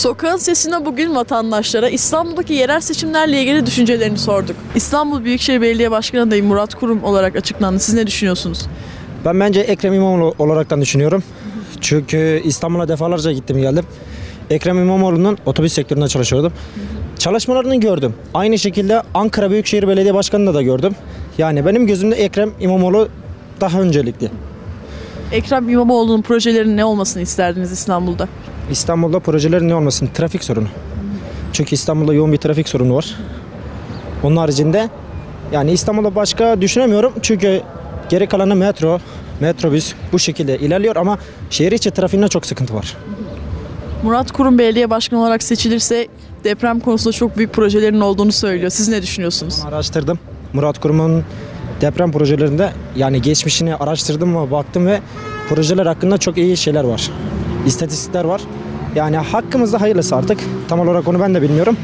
Sokağın Sesi'ne bugün vatandaşlara İstanbul'daki yerel seçimlerle ilgili düşüncelerini sorduk. İstanbul Büyükşehir Belediye Başkanı adayı Murat Kurum olarak açıklandı. Siz ne düşünüyorsunuz? Ben bence Ekrem İmamoğlu olaraktan düşünüyorum. Çünkü İstanbul'a defalarca gittim geldim. Ekrem İmamoğlu'nun otobüs sektöründe çalışıyordum. Çalışmalarını gördüm. Aynı şekilde Ankara Büyükşehir Belediye Başkanı'nı da gördüm. Yani benim gözümde Ekrem İmamoğlu daha öncelikli. Ekrem İmamoğlu'nun projelerinin ne olmasını isterdiniz İstanbul'da? İstanbul'da projelerin ne olmasın? Trafik sorunu. Çünkü İstanbul'da yoğun bir trafik sorunu var. Onun haricinde yani İstanbul'da başka düşünemiyorum. Çünkü geri kalanı metro, metrobüs bu şekilde ilerliyor ama şehir içi trafiğinde çok sıkıntı var. Murat Kurum belediye başkanı olarak seçilirse deprem konusunda çok büyük projelerin olduğunu söylüyor. Siz ne düşünüyorsunuz? Araştırdım. Murat Kurum'un deprem projelerinde yani geçmişini araştırdım ve baktım ve projeler hakkında çok iyi şeyler var. İstatistikler var. Yani hakkımızda hayırlısı artık. Tam olarak onu ben de bilmiyorum.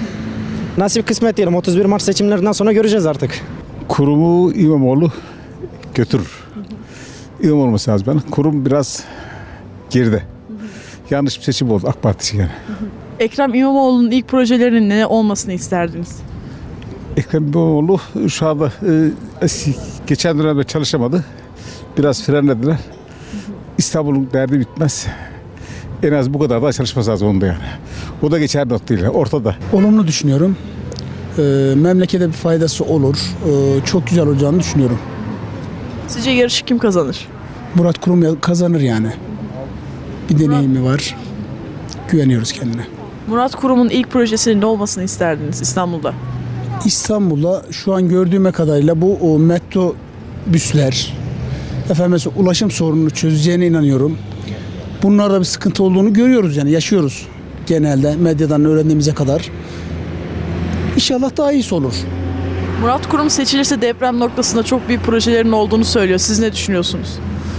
Nasip kısmet diyelim. 31 Mart seçimlerinden sonra göreceğiz artık. Kurum'u İmamoğlu götürür. İmamoğlu olması lazım. Ben. Kurum biraz geride. Yanlış bir seçim oldu AK Parti için yani. Ekrem İmamoğlu'nun ilk projelerinin ne olmasını isterdiniz? Ekrem İmamoğlu şu anda geçen dönemde çalışamadı. Biraz frenlediler. İstanbul'un derdi bitmez. En az bu kadar da çalışması lazım onda yani. O da geçer not değil. Ortada. Olumlu düşünüyorum. Memlekete bir faydası olur. Çok güzel olacağını düşünüyorum. Sizce yarışı kim kazanır? Murat Kurum kazanır yani. Bir deneyimi var. Güveniyoruz kendine. Murat Kurum'un ilk projesinin ne olmasını isterdiniz İstanbul'da? İstanbul'da şu an gördüğüme kadarıyla bu metrobüsler, mesela ulaşım sorununu çözeceğine inanıyorum. Bunlarda bir sıkıntı olduğunu görüyoruz yani yaşıyoruz genelde medyadan öğrendiğimize kadar. İnşallah daha iyisi olur. Murat Kurum seçilirse deprem noktasında çok büyük projelerin olduğunu söylüyor. Siz ne düşünüyorsunuz?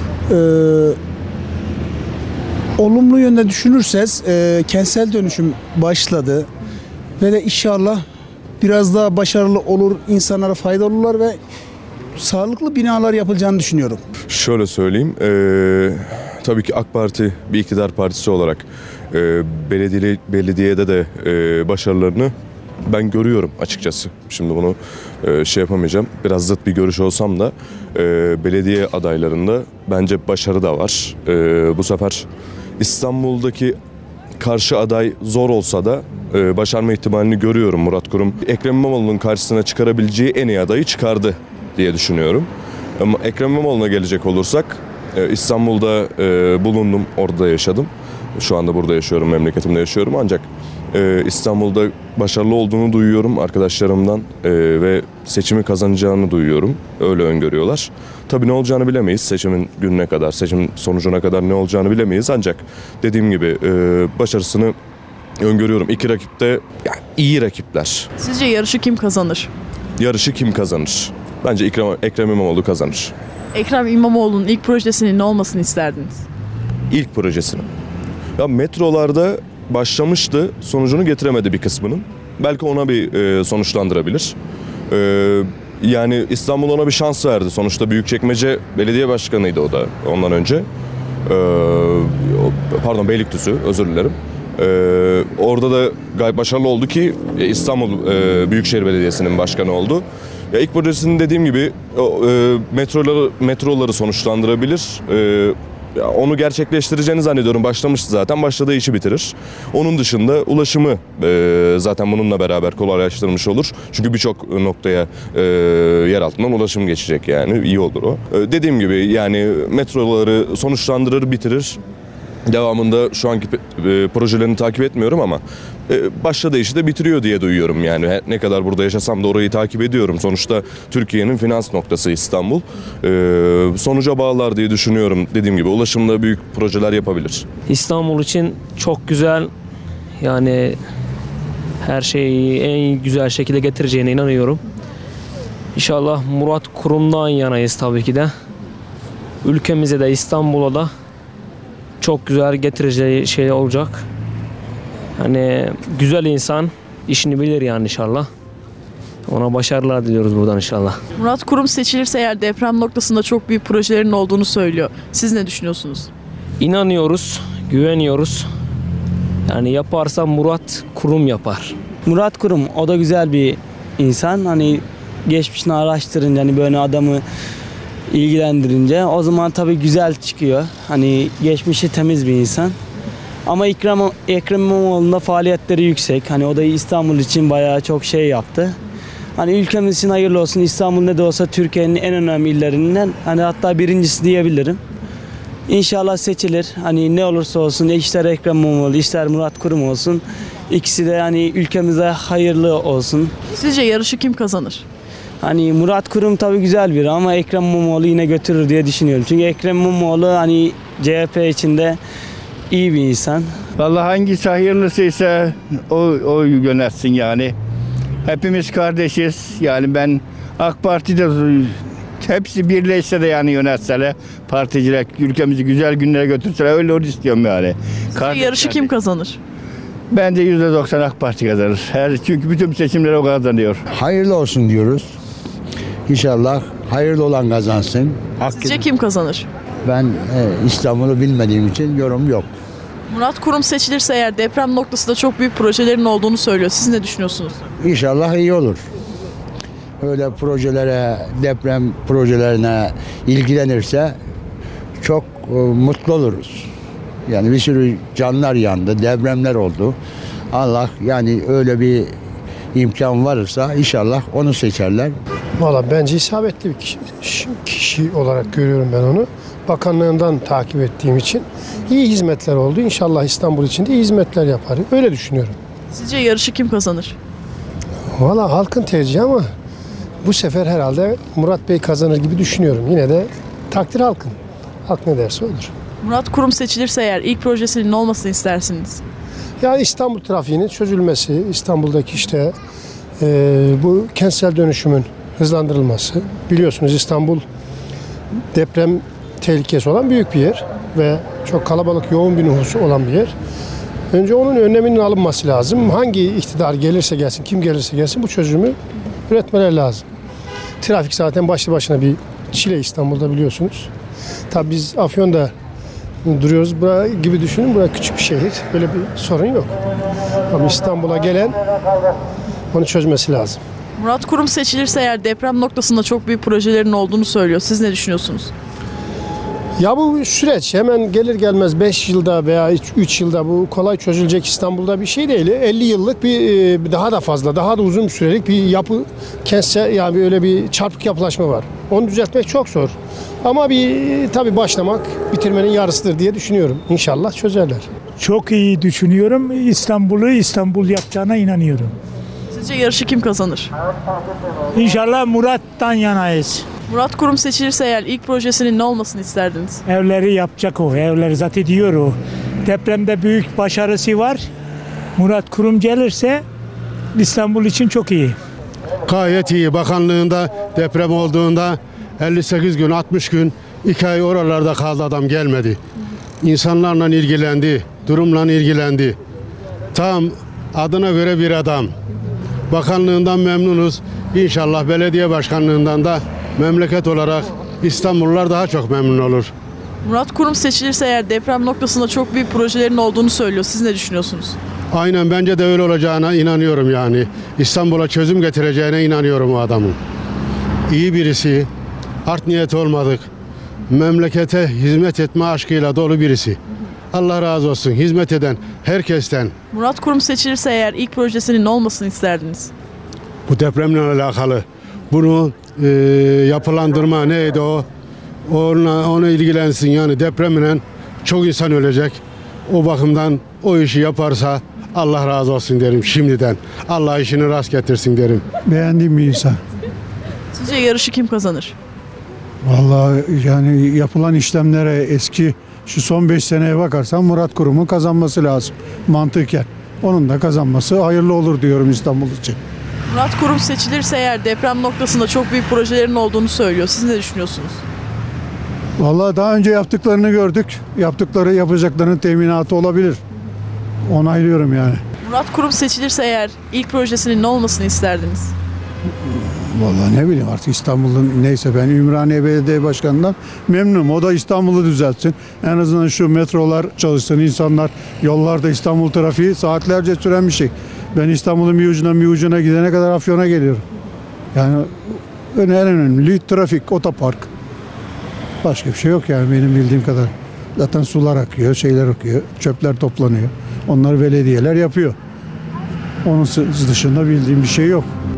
Olumlu yönde düşünürseniz kentsel dönüşüm başladı ve de inşallah biraz daha başarılı olur, insanlara faydalı olurlar ve sağlıklı binalar yapılacağını düşünüyorum. Şöyle söyleyeyim, tabii ki AK Parti bir iktidar partisi olarak belediyede de başarılarını ben görüyorum açıkçası. Şimdi bunu şey yapamayacağım. Biraz zıt bir görüş olsam da belediye adaylarında bence başarı da var. Bu sefer İstanbul'daki karşı aday zor olsa da başarma ihtimalini görüyorum Murat Kurum. Ekrem İmamoğlu'nun karşısına çıkarabileceği en iyi adayı çıkardı diye düşünüyorum. Ama Ekrem İmamoğlu'na gelecek olursak İstanbul'da bulundum, orada yaşadım. Şu anda burada yaşıyorum, memleketimde yaşıyorum ancak İstanbul'da başarılı olduğunu duyuyorum arkadaşlarımdan ve seçimi kazanacağını duyuyorum. Öyle öngörüyorlar. Tabii ne olacağını bilemeyiz seçimin gününe kadar, seçim sonucuna kadar ne olacağını bilemeyiz ancak dediğim gibi başarısını öngörüyorum. İki rakip de yani iyi rakipler. Sizce yarışı kim kazanır? Yarışı kim kazanır? Bence Ekrem İmamoğlu kazanır. Ekrem İmamoğlu'nun ilk projesinin ne olmasını isterdiniz? İlk projesini. Ya metrolarda başlamıştı, sonucunu getiremedi bir kısmının. Belki ona bir sonuçlandırabilir. Yani İstanbul ona bir şans verdi. Sonuçta Büyükçekmece Belediye Başkanı'ydı o da ondan önce. Pardon Beylikdüzü, özür dilerim. Orada da gayet başarılı oldu ki İstanbul Büyükşehir Belediyesi'nin başkanı oldu. Ya ilk projesinin dediğim gibi metroları sonuçlandırabilir. Onu gerçekleştireceğini zannediyorum. Başlamıştı zaten. Başladığı işi bitirir. Onun dışında ulaşımı zaten bununla beraber kolaylaştırmış olur. Çünkü birçok noktaya yer altından ulaşım geçecek yani. İyi olur o. Dediğim gibi yani metroları sonuçlandırır, bitirir. Devamında şu anki projelerini takip etmiyorum ama başladığı işi de bitiriyor diye duyuyorum yani. Ne kadar burada yaşasam da orayı takip ediyorum. Sonuçta Türkiye'nin finans noktası İstanbul. Sonuca bağlar diye düşünüyorum. Dediğim gibi ulaşımda büyük projeler yapabilir. İstanbul için çok güzel yani her şeyi en güzel şekilde getireceğine inanıyorum. İnşallah Murat Kurum'dan yanayız tabii ki de. Ülkemize de İstanbul'a da çok güzel getireceği şey olacak. Hani güzel insan işini bilir yani inşallah. Ona başarılar diliyoruz buradan inşallah. Murat Kurum seçilirse eğer deprem noktasında çok büyük projelerin olduğunu söylüyor. Siz ne düşünüyorsunuz? İnanıyoruz, güveniyoruz. Yani yaparsa Murat Kurum yapar. Murat Kurum o da güzel bir insan. Hani geçmişini araştırınca hani böyle adamı ilgilendirince o zaman tabii güzel çıkıyor. Hani geçmişi temiz bir insan. Ama Ekrem İmamoğlu'nun da faaliyetleri yüksek. Hani o da İstanbul için bayağı çok şey yaptı. Hani ülkemiz için hayırlı olsun. İstanbul ne de olsa Türkiye'nin en önemli illerinden. Hani hatta birincisi diyebilirim. İnşallah seçilir. Hani ne olursa olsun ister Ekrem İmamoğlu ister Murat Kurum olsun. İkisi de hani ülkemize hayırlı olsun. Sizce yarışı kim kazanır? Hani Murat Kurum tabii güzel biri ama Ekrem İmamoğlu yine götürür diye düşünüyorum. Çünkü Ekrem İmamoğlu hani CHP içinde iyi bir insan. Vallahi hangisi hayırlısıysa o yönetsin yani. Hepimiz kardeşiz. Yani ben AK Parti'de hepsi birleşse de yani yönetseler, particiler ülkemizi güzel günlere götürseler öyle onu istiyorum yani. Sizce yarışı kim kazanır? Bence %90 AK Parti kazanır. Çünkü bütün seçimleri o kazanıyor. Hayırlı olsun diyoruz. İnşallah hayırlı olan kazansın. Sizce kim kazanır? Ben İstanbul'u bilmediğim için yorum yok. Murat Kurum seçilirse eğer deprem noktasında çok büyük projelerin olduğunu söylüyor. Siz ne düşünüyorsunuz? İnşallah iyi olur. Öyle projelere, deprem projelerine ilgilenirse çok mutlu oluruz. Yani bir sürü canlar yandı, depremler oldu. Allah yani öyle bir imkan varsa inşallah onu seçerler. Valla bence isabetli bir kişi olarak görüyorum ben onu. Bakanlığından takip ettiğim için iyi hizmetler oldu. İnşallah İstanbul için de iyi hizmetler yapar. Öyle düşünüyorum. Sizce yarışı kim kazanır? Valla halkın tercihi ama bu sefer herhalde Murat Bey kazanır gibi düşünüyorum. Yine de takdir halkın. Halk ne derse odur. Murat Kurum seçilirse eğer ilk projesinin ne olmasını istersiniz? Yani İstanbul trafiğinin çözülmesi, İstanbul'daki işte bu kentsel dönüşümün hızlandırılması. Biliyorsunuz İstanbul deprem tehlikesi olan büyük bir yer ve çok kalabalık, yoğun bir nüfusu olan bir yer. Önce onun önleminin alınması lazım. Hangi iktidar gelirse gelsin, kim gelirse gelsin bu çözümü üretmeleri lazım. Trafik zaten başlı başına bir çile İstanbul'da biliyorsunuz. Tabii biz Afyon'da duruyoruz. Bura gibi düşünün. Bura küçük bir şehir. Böyle bir sorun yok. Ama İstanbul'a gelen onu çözmesi lazım. Murat Kurum seçilirse eğer deprem noktasında çok büyük projelerin olduğunu söylüyor. Siz ne düşünüyorsunuz? Ya bu süreç hemen gelir gelmez 5 yılda veya 3 yılda bu kolay çözülecek İstanbul'da bir şey değil. 50 yıllık bir daha da fazla, daha da uzun sürelik bir yapı kentsel yani öyle bir çarpık yapılaşma var. Onu düzeltmek çok zor. Ama tabii başlamak bitirmenin yarısıdır diye düşünüyorum. İnşallah çözerler. Çok iyi düşünüyorum. İstanbul yapacağına inanıyorum. Sizce yarışı kim kazanır? İnşallah Murat'tan yanayız. Murat Kurum seçilirse eğer ilk projesinin ne olmasını isterdiniz? Evleri yapacak o. Evleri zaten diyor o. Depremde büyük başarısı var. Murat Kurum gelirse İstanbul için çok iyi. Gayet iyi. Bakanlığında deprem olduğunda 58 gün, 60 gün, 2 ay oralarda kaldı, adam gelmedi. İnsanlarla ilgilendi, durumla ilgilendi. Tam adına göre bir adam. Bakanlığından memnunuz. İnşallah belediye başkanlığından da memleket olarak İstanbullular daha çok memnun olur. Murat Kurum seçilirse eğer deprem noktasında çok büyük projelerin olduğunu söylüyor. Siz ne düşünüyorsunuz? Aynen, bence de öyle olacağına inanıyorum yani. İstanbul'a çözüm getireceğine inanıyorum o adamın. İyi birisi, art niyet olmadık. Memlekete hizmet etme aşkıyla dolu birisi. Allah razı olsun hizmet eden herkesten. Murat Kurum seçilirse eğer ilk projesinin ne olmasını isterdiniz? Bu depremle alakalı. Bunu yapılandırma neydi o? Ona ilgilensin yani, depremle çok insan ölecek. O bakımdan o işi yaparsa Allah razı olsun derim şimdiden. Allah işini rast getirsin derim. Beğendiğim bir insan. Sizce yarışı kim kazanır? Vallahi yani yapılan işlemlere eski şu son 5 seneye bakarsan Murat Kurum'un kazanması lazım mantıken. Onun da kazanması hayırlı olur diyorum İstanbul için. Murat Kurum seçilirse eğer deprem noktasında çok büyük projelerin olduğunu söylüyor. Siz ne düşünüyorsunuz? Vallahi daha önce yaptıklarını gördük. Yapacaklarının teminatı olabilir. Onaylıyorum yani. Murat Kurum seçilirse eğer ilk projesinin ne olmasını isterdiniz? Vallahi ne bileyim artık İstanbul'un neyse, ben Ümraniye Belediye Başkanı'ndan memnunum. O da İstanbul'u düzeltsin. En azından şu metrolar çalışsın, insanlar yollarda, İstanbul trafiği saatlerce süren bir şey. Ben İstanbul'un bir ucundan bir ucuna gidene kadar Afyon'a geliyorum. Yani en önemli trafik, otopark. Başka bir şey yok yani benim bildiğim kadar. Zaten sular akıyor, şeyler akıyor, çöpler toplanıyor. Onları belediyeler yapıyor. Onun dışında bildiğim bir şey yok.